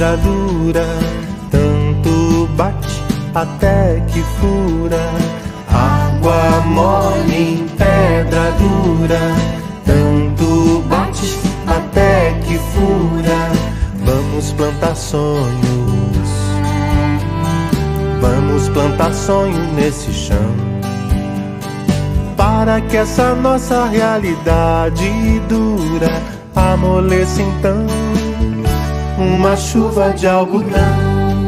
pedra dura, tanto bate até que fura. Água mole em pedra dura, tanto bate até que fura. Vamos plantar sonhos, vamos plantar sonho nesse chão, para que essa nossa realidade dura amoleça então uma chuva de algodão.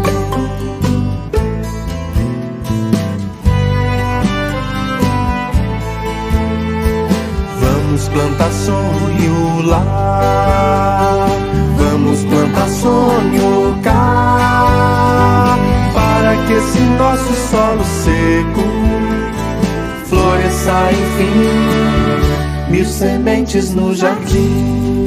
Vamos plantar sonho lá, vamos plantar sonho cá, para que esse nosso solo seco floresça enfim, mil sementes no jardim.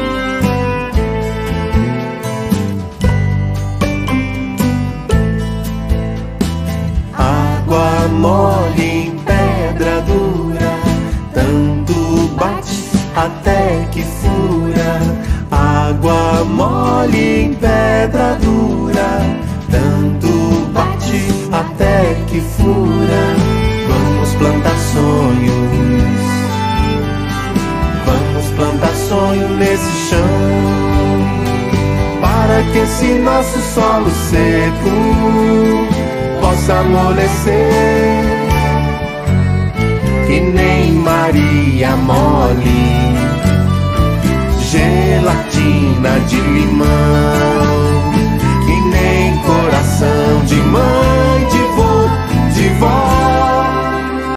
Água mole em pedra dura, tanto bate até que fura. Água mole em pedra dura, tanto bate até que fura. Vamos plantar sonhos, vamos plantar sonho nesse chão, para que esse nosso solo seco possa amolecer, que nem Maria mole, gelatina de limão.